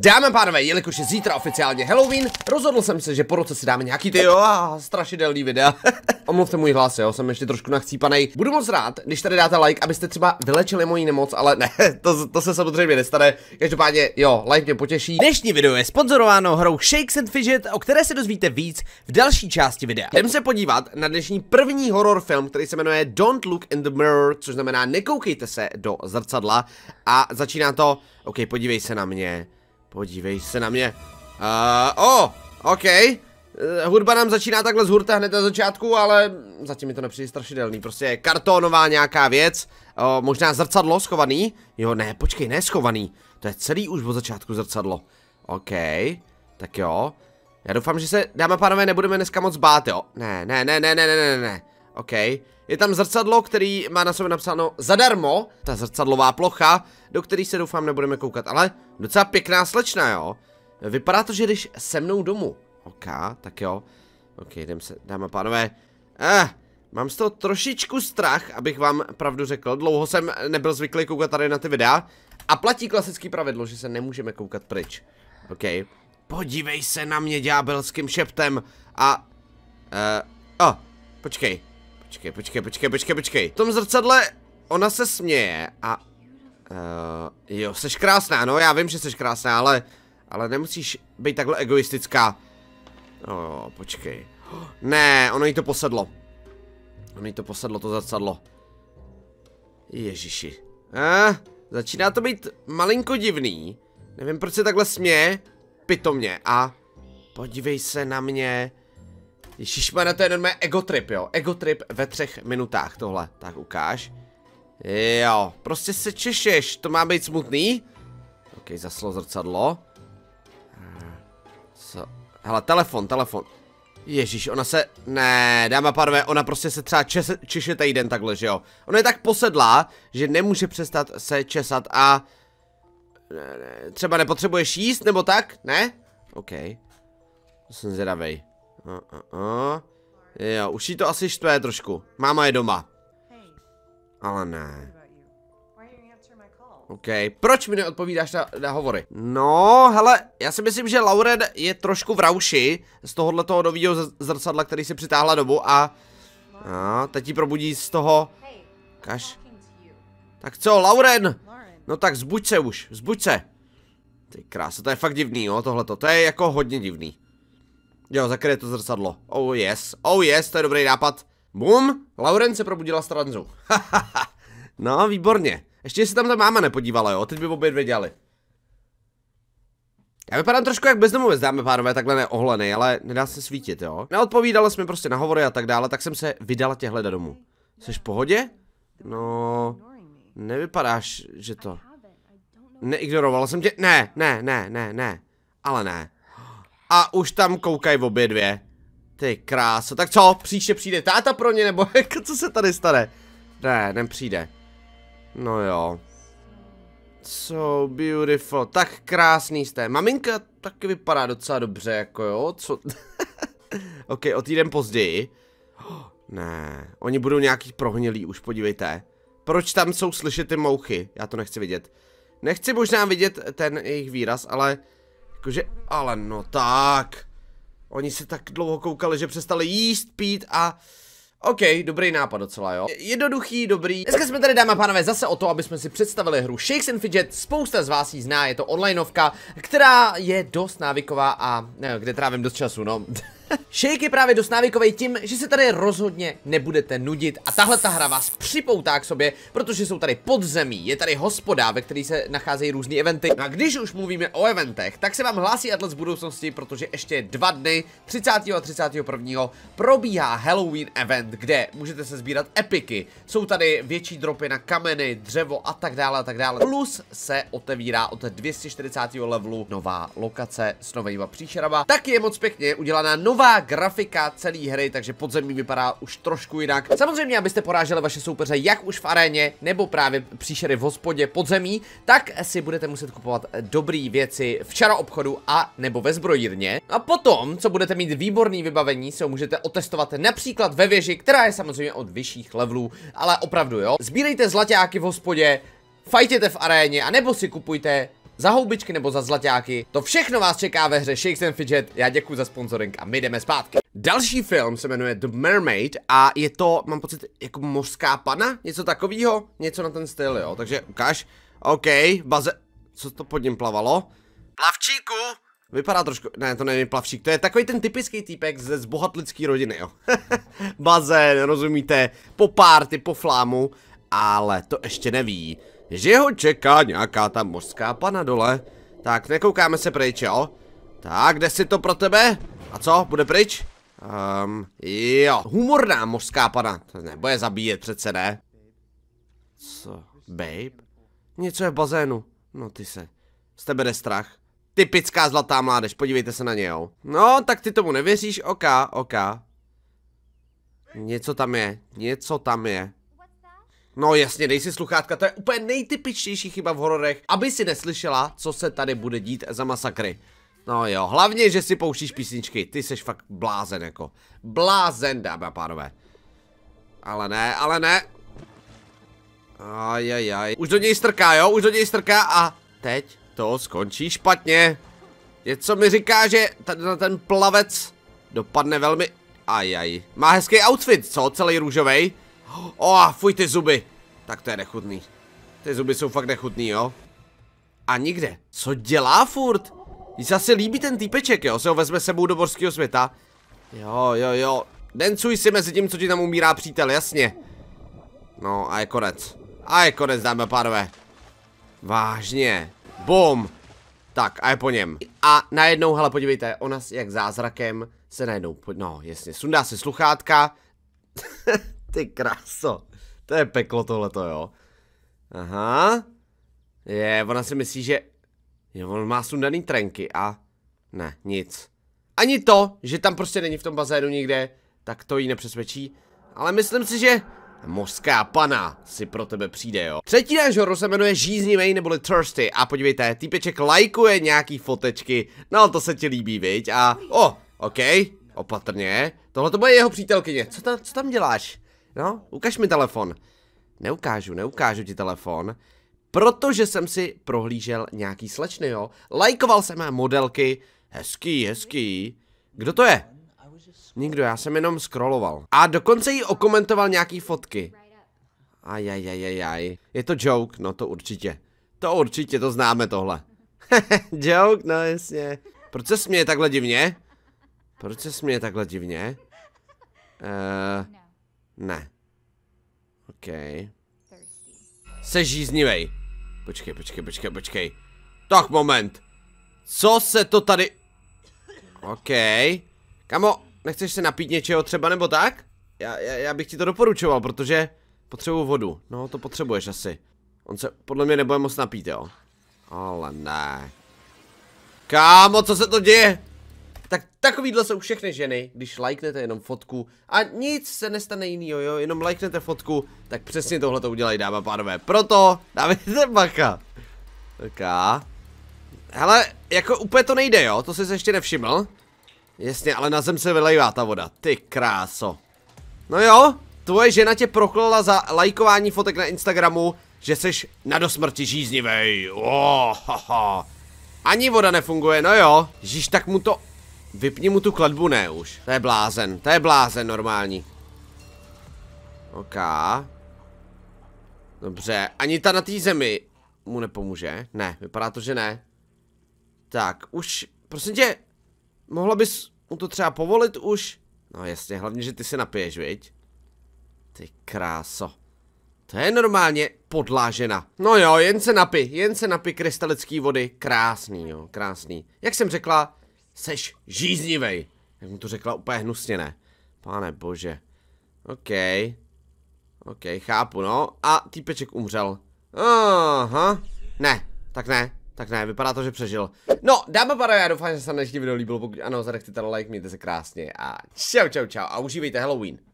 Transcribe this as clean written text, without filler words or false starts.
Dámy a pánové, jelikož je zítra oficiálně Halloween, rozhodl jsem se, že po roce si dáme nějaký strašidelný videa. Omluvte můj hlas, jo, jsem ještě trošku nachcípanej. Budu moc rád, když tady dáte like, abyste třeba vylečili moji nemoc, ale ne, to se samozřejmě nestane. Každopádně, jo, like mě potěší. Dnešní video je sponzorováno hrou Shakes and Fidget, o které se dozvíte víc v další části videa. Jdeme se podívat na dnešní první horor film, který se jmenuje Don't Look in the Mirror, což znamená nekoukejte se do zrcadla. A začíná to, OK, podívej se na mě. Podívej se na mě. OK. Hudba nám začíná takhle z hurta hned na začátku, ale zatím mi to nepřijde strašidelný. Prostě je kartonová nějaká věc. Možná zrcadlo schovaný. Jo, ne, počkej, ne schovaný. To je celý už od začátku zrcadlo. OK. Tak jo. Já doufám, že se, dámy a pánové, nebudeme dneska moc bát, jo. Ne. OK. Je tam zrcadlo, který má na sobě napsáno zadarmo. Ta zrcadlová plocha, do který se doufám nebudeme koukat. Ale docela pěkná slečna, jo. Vypadá to, že jdeš se mnou domů. OK, tak jo. OK, jdem se, dámy a pánové. Mám z toho trošičku strach, abych vám pravdu řekl. Dlouho jsem nebyl zvyklý koukat tady na ty videa. A platí klasický pravidlo, že se nemůžeme koukat pryč. OK. Podívej se na mě ďábelským šeptem. Počkej. V tom zrcadle ona se směje a... jo, seš krásná, no já vím, že seš krásná, ale nemusíš být takhle egoistická. Počkej. Ne, ono jí to posedlo. To zrcadlo. Ježiši. Začíná to být malinko divný. Nevím, proč se takhle směje. Pitomně. A podívej se na mě. Ježišmane, to je normálně egotrip, jo. Egotrip ve 3 minutách tohle. Tak ukáž. Jo, prostě se češeš. To má být smutný. OK, zaslo zrcadlo. Co? Hele, telefon. Ježíš, ona se... Ne, dámy a pánové, ona prostě se třeba češe týden takhle, že jo. Ona je tak posedlá, že nemůže přestat se česat a... Ne, třeba nepotřebuješ jíst, nebo tak? Ne? OK. To jsem zvědavej. Jo, už jí to asi štve trošku. Máma je doma. Ale ne. OK, proč mi neodpovídáš na hovory? No, hele, já si myslím, že Lauren je trošku v rauši z tohohletoho nového zrcadla, který si přitáhla domů a teď ji probudí z toho. Kaž. Tak co, Lauren? No tak zbuď se. Ty krása, to je fakt divný, jo, tohleto, to je jako hodně divný. Jo, zakryje to zrcadlo. Oh yes, to je dobrý nápad. Bum, Lauren se probudila z tranzu. No, výborně. Ještě si tam ta máma nepodívala, jo, teď by obě dvě dělali. Já vypadám trošku jak bezdomovec, dámy a pánové, takhle neohlený, ale nedá se svítit, jo. Neodpovídala jsme prostě na hovory a tak dále, tak jsem se vydala tě hledat domů. Jsi v pohodě? No, nevypadáš, že to... Neignorovala jsem tě, ne, ale ne. A už tam koukají obě dvě. Ty kráso, tak co, příště přijde táta pro ně, nebo co se tady stane? Ne, nepřijde. No jo. So beautiful, tak krásný jste. Maminka taky vypadá docela dobře, jako jo, co? OK, o týden později. Ne, oni budou nějaký prohnilí už, podívejte. Proč tam jsou slyšet ty mouchy? Já to nechci vidět. Nechci možná vidět ten jejich výraz, ale... Jakože, ale no tak. Oni se tak dlouho koukali, že přestali jíst, pít a... OK, dobrý nápad docela, jo. Jednoduchý, dobrý. Dneska jsme tady, dámy a pánové, zase o to, aby jsme si představili hru Shakes and Fidget. Spousta z vás ji zná, je to onlineovka, která je dost návyková a kde trávím dost času, no. Shake je právě dost návykový tím, že se tady rozhodně nebudete nudit a tahle ta hra vás připoutá k sobě, protože jsou tady podzemí, je tady hospoda, ve který se nacházejí různé eventy. No a když už mluvíme o eventech, tak se vám hlásí Atlas z budoucnosti, protože ještě 2 dny, 30. a 31. probíhá Halloween event, kde můžete se sbírat epiky. Jsou tady větší dropy na kameny, dřevo a tak dále. Plus se otevírá od 240. levelu nová lokace s novýma příšerama. Taky je moc pěkně udělaná nová grafika celé hry, takže podzemí vypadá už trošku jinak. Samozřejmě, abyste poráželi vaše soupeře jak už v aréně, nebo právě příšery v hospodě podzemí, tak si budete muset kupovat dobré věci v čaroobchodu a nebo ve zbrojírně. A potom, co budete mít výborný vybavení, se ho můžete otestovat například ve věži, která je samozřejmě od vyšších levelů, ale opravdu jo. Sbírejte zlaťáky v hospodě, fajtěte v aréně, anebo si kupujte za houbičky nebo za zlaťáky. To všechno vás čeká ve hře Shakes and Fidget. Já děkuji za sponsoring a my jdeme zpátky. Další film se jmenuje The Mermaid a je to, mám pocit, jako mořská pana? Něco takového? Něco na ten styl, jo? Takže ukáž. OK, baze... Co to pod ním plavalo? Plavčíku! Vypadá trošku, ne, to není plavčík, to je takový ten typický týpek z bohatlický rodiny, jo. Bazén, rozumíte, po párty, po flámu, ale to ještě neví, že ho čeká nějaká ta mořská pana dole. Tak, nekoukáme se pryč, jo. Tak, kde si to pro tebe? A co, bude pryč? Jo, humorná mořská pana, to nebude zabíjet přece, ne? Co, babe? Něco je v bazénu, no ty se, z tebe jde strach. Typická zlatá mládež, podívejte se na ně, jo. No, tak ty tomu nevěříš, OK. Něco tam je, něco tam je. No jasně, dej si sluchátka, to je úplně nejtypičtější chyba v hororech, aby si neslyšela, co se tady bude dít za masakry. No jo, hlavně, že si pouštíš písničky, ty seš fakt blázen jako. Blázen, dámy a pánové. Ale ne. Ajajaj. Už do něj strká, jo, už do něj strká a teď to skončí špatně. Něco mi říká, že ten plavec dopadne velmi... Ajaj. Má hezký outfit, co? Celý růžovej. Fuj ty zuby. Tak to je nechutný. Ty zuby jsou fakt nechutný, jo. A nikde. Co dělá furt? Jí se asi líbí ten týpeček, jo. Se ho vezme sebou do mořského světa. Jo. Dencuj si mezi tím, co ti tam umírá přítel, jasně. No a je konec. Dámy a pánové. Vážně. Bum. Tak a je po něm. A najednou, hele, podívejte, ona jak zázrakem se najednou, no jasně, sundá si sluchátka. Ty kráso. To je peklo tohleto, jo. Aha. Ona si myslí, že jo, on má sundaný trenky a ne, nic. Ani to, že tam prostě není v tom bazénu nikde, tak to jí nepřesvědčí. Ale myslím si, že mořská pana si pro tebe přijde, jo. Třetí náš horor se jmenuje Žíznivej neboli Thirsty a podívejte, týpeček lajkuje nějaký fotečky, no to se ti líbí, viď? A OK, opatrně, tohle to bude jeho přítelkyně, co tam děláš? No, ukaž mi telefon. Neukážu ti telefon, protože jsem si prohlížel nějaký slečny, jo. Lajkoval jsem modelky, hezký. Kdo to je? Nikdo, já jsem jenom scrolloval. A dokonce jí okomentoval nějaký fotky. Ajajajajaj. Je to joke? No to určitě. To známe tohle. Joke? No jasně. Proč se směje takhle divně? Ne. OK. Seš žíznivej. Počkej. Tak moment. Co se to tady... OK. Kamo, nechceš se napít něčeho třeba nebo tak? Já bych ti to doporučoval, protože potřebuju vodu. No, to potřebuješ asi. On se podle mě nebude moc napít, jo. Ale ne. Kámo, co se to děje? Tak takovýhle jsou všechny ženy, když lajknete jenom fotku a nic se nestane jinýho, jo, jenom lajknete fotku, tak přesně tohle to udělají, dámy a pánové. Proto dávejte bacha. Tak. Hele, jako úplně to nejde, jo, to jsi se ještě nevšiml. Jasně, ale na zem se vylejvá ta voda, ty kráso. No jo, tvoje žena tě proklala za lajkování fotek na Instagramu, že jsi na dosmrti žíznivej. Ani voda nefunguje, no jo. Ježíš, tak mu to... Vypni mu tu kladbu, ne už. To je blázen normální. OK. Dobře, ani ta na té zemi mu nepomůže. Ne, vypadá to, že ne. Tak, už, prosím tě, mohla bys mu to třeba povolit už? No jasně, hlavně, že ty se napiješ, viď? Ty kráso. To je normálně podlážena. No jo, jen se napij krystalický vody. Krásný, jo, krásný. Jak jsem řekla, seš žíznivej. Jak mu to řekla úplně hnusně, ne? Pane bože. OK, chápu, no. A týpeček umřel. Aha. Tak ne, vypadá to, že přežil. No, dáme pánové, já doufám, že se vám dnešní video líbilo. Pokud ano, zanechte ten like, mějte se krásně a čau a užívejte Halloween.